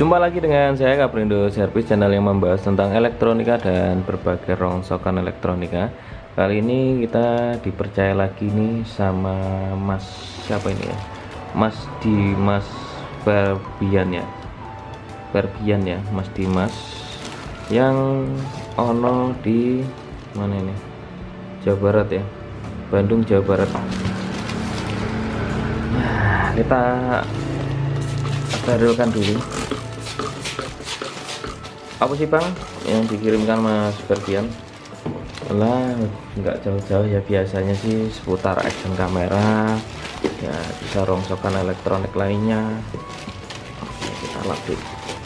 Jumpa lagi dengan saya Kaprindo Servis, channel yang membahas tentang elektronika dan berbagai rongsokan elektronika. Kali ini kita dipercaya lagi nih sama Mas siapa ini ya? Mas Dimas Barbian ya. Mas Dimas yang ono di mana ini? Jawa Barat ya. Bandung, Jawa Barat. Nah, kita sterilkan dulu. Apa sih Bang yang dikirimkan Mas Ferdian? Lah nggak jauh-jauh ya, biasanya sih seputar action kamera ya, bisa rongsokan elektronik lainnya ya, kita lapis.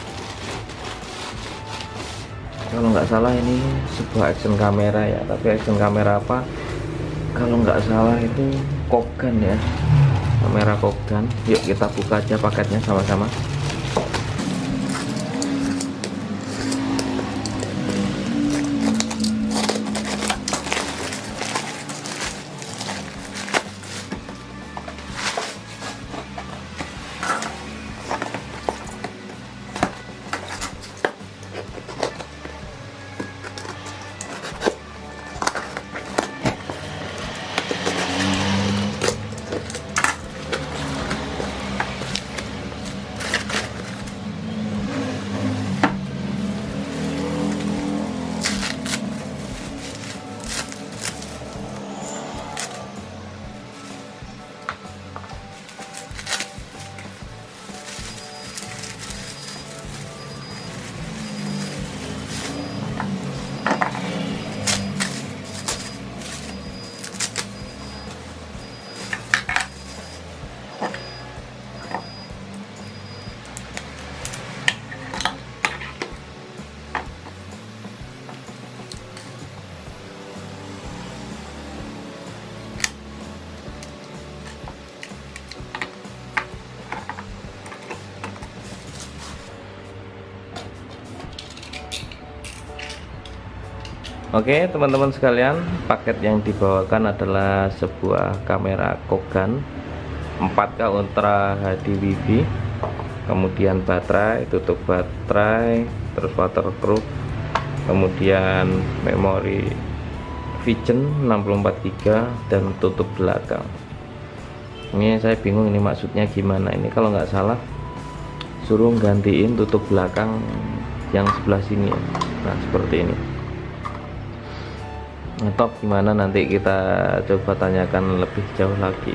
Kalau nggak salah ini sebuah action kamera ya, tapi action kamera apa? Kalau nggak salah itu Kogan ya, kamera Kogan. Yuk kita buka aja paketnya sama-sama. Oke teman-teman sekalian, paket yang dibawakan adalah sebuah kamera Kogan 4K Ultra HD Wi-Fi, kemudian baterai, tutup baterai, terus waterproof, kemudian memori Vision 64GB dan tutup belakang. Ini saya bingung ini maksudnya gimana. Ini kalau nggak salah suruh gantiin tutup belakang yang sebelah sini ya. Nah seperti ini. Atau gimana, nanti kita coba tanyakan lebih jauh lagi.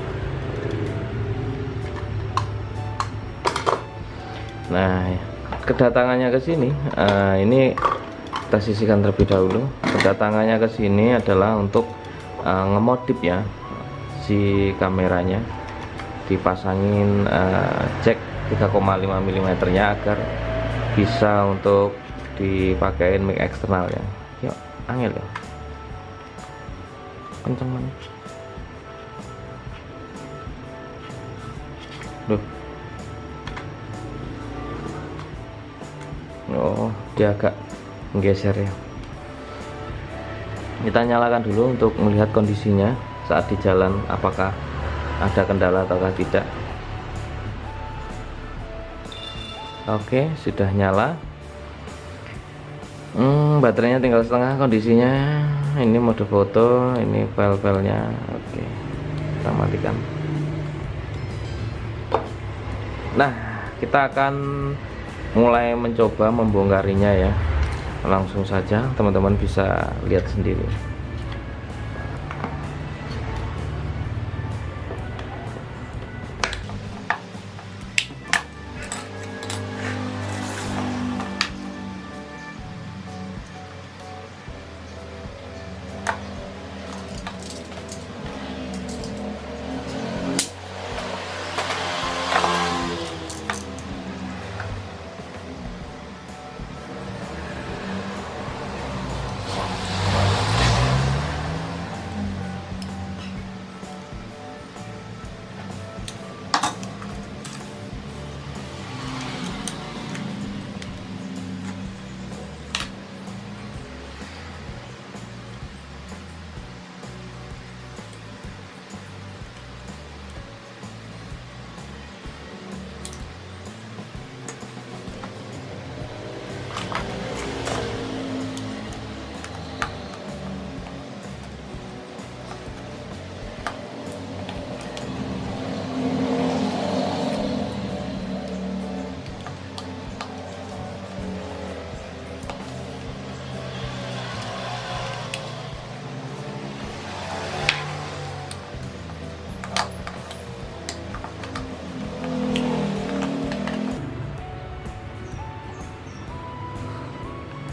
Nah kedatangannya ke sini ini kita sisihkan terlebih dahulu. Kedatangannya ke sini adalah untuk ngemodif ya si kameranya, dipasangin jack 3,5 mm nya agar bisa untuk dipakein mic eksternal ya. Yuk angel ya, kenceng banget. Duh. Oh, dia agak menggeser ya. Kita nyalakan dulu untuk melihat kondisinya saat di jalan, apakah ada kendala ataukah tidak. Oke, sudah nyala. Baterainya tinggal setengah kondisinya. Ini mode foto, ini file-filenya. Oke, kita matikan. Nah kita akan mulai mencoba membongkarinya ya. Langsung saja teman-teman bisa lihat sendiri.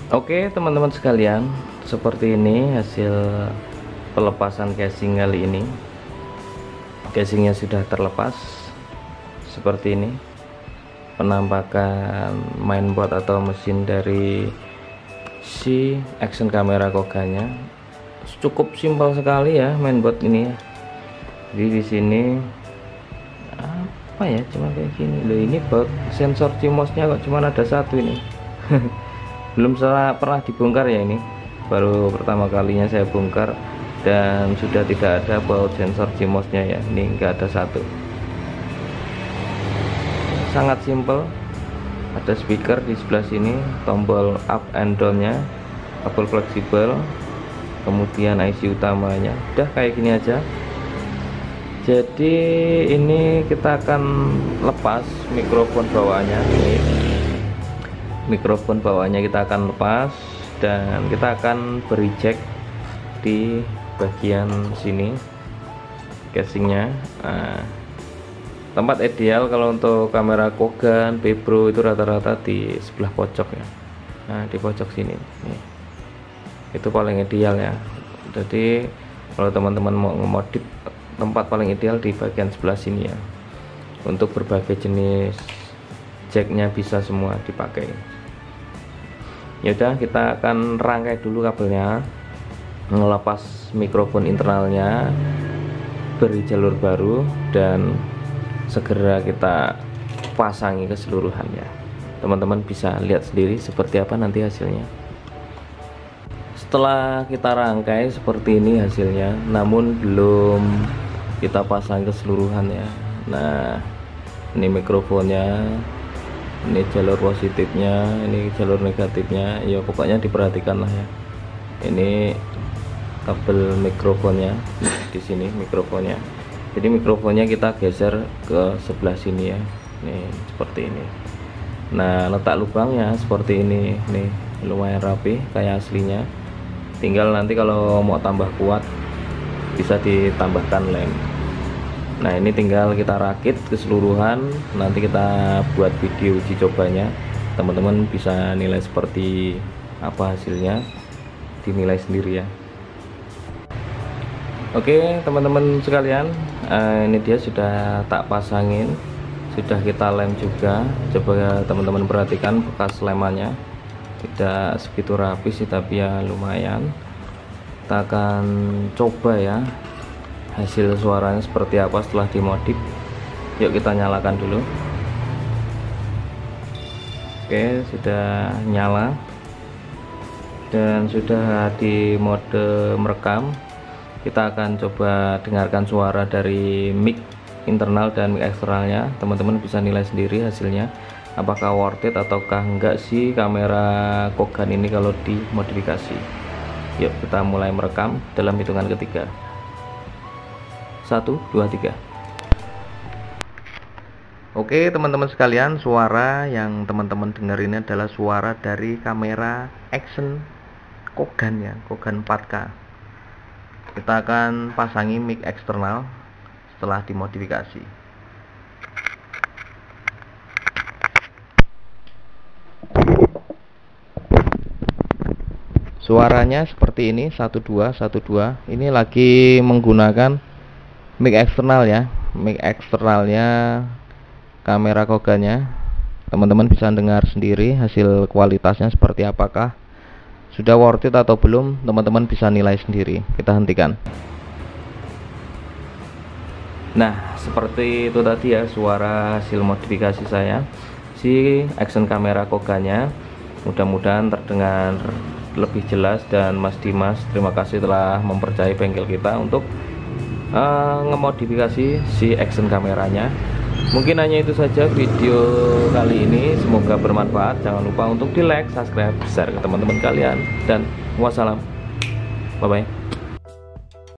Oke teman-teman sekalian, seperti ini hasil pelepasan casing kali ini. Casingnya sudah terlepas seperti ini. Penampakan mainboard atau mesin dari si action kamera Koga-nya cukup simpel sekali ya mainboard ini ya. Jadi di sini apa ya, cuma kayak gini loh. Ini bak sensor CMOS-nya kok cuma ada satu ini. Belum pernah dibongkar ya, ini baru pertama kalinya saya bongkar, dan sudah tidak ada baut sensor CMOS-nya ya. Ini enggak ada satu. Sangat simple. Ada speaker di sebelah sini, tombol up and down nya, kabel fleksibel, kemudian IC utamanya. Udah kayak gini aja. Jadi ini kita akan lepas mikrofon bawaannya. Ini mikrofon bawahnya kita akan lepas, dan kita akan beri jack di bagian sini casingnya. Tempat ideal kalau untuk kamera Koga, Bebro itu rata-rata di sebelah pojok ya. Nah di pojok sini nih, itu paling ideal ya. Jadi kalau teman-teman mau ngemodif, tempat paling ideal di bagian sebelah sini ya. Untuk berbagai jenis jacknya bisa semua dipakai. Ya udah, kita akan rangkai dulu kabelnya, ngelepas mikrofon internalnya, beri jalur baru, dan segera kita pasangi keseluruhan ya. Teman-teman bisa lihat sendiri seperti apa nanti hasilnya. Setelah kita rangkai seperti ini hasilnya, namun belum kita pasang keseluruhan ya. Nah ini mikrofonnya, ini jalur positifnya, ini jalur negatifnya ya, pokoknya diperhatikan lah ya. Ini kabel mikrofonnya di sini, mikrofonnya. Jadi mikrofonnya kita geser ke sebelah sini ya. Nih seperti ini. Nah letak lubangnya seperti ini, nih lumayan rapi kayak aslinya. Tinggal nanti kalau mau tambah kuat bisa ditambahkan lem. Nah ini tinggal kita rakit keseluruhan, nanti kita buat video uji cobanya. Teman-teman bisa nilai seperti apa hasilnya, dinilai sendiri ya. Oke teman-teman sekalian, ini dia sudah tak pasangin, sudah kita lem juga. Coba teman-teman perhatikan bekas lemannya, tidak segitu rapi sih tapi ya lumayan. Kita akan coba ya hasil suaranya seperti apa setelah dimodif. Yuk kita nyalakan dulu. Oke sudah nyala dan sudah di mode merekam. Kita akan coba dengarkan suara dari mic internal dan mic eksternalnya. Teman-teman bisa nilai sendiri hasilnya, apakah worth it ataukah enggak sih kamera Koga ini kalau dimodifikasi. Yuk kita mulai merekam dalam hitungan ketiga. 1, 2, 3. Oke teman-teman sekalian, suara yang teman-teman dengar ini adalah suara dari kamera action Koga ya, Koga 4K. Kita akan pasangi mic eksternal setelah dimodifikasi. Suaranya seperti ini, 12, 12. Ini lagi menggunakan mic eksternal ya, mic eksternalnya kamera Koga-nya. Teman-teman bisa dengar sendiri hasil kualitasnya seperti apakah, sudah worth it atau belum. Teman-teman bisa nilai sendiri. Kita hentikan. Nah seperti itu tadi ya suara hasil modifikasi saya si action kamera Koga-nya. Mudah-mudahan terdengar lebih jelas. Dan Mas Dimas, terima kasih telah mempercayai bengkel kita untuk ngemodifikasi si action kameranya. Mungkin hanya itu saja video kali ini, semoga bermanfaat. Jangan lupa untuk di like, subscribe, share ke teman-teman kalian, dan wassalam, bye bye.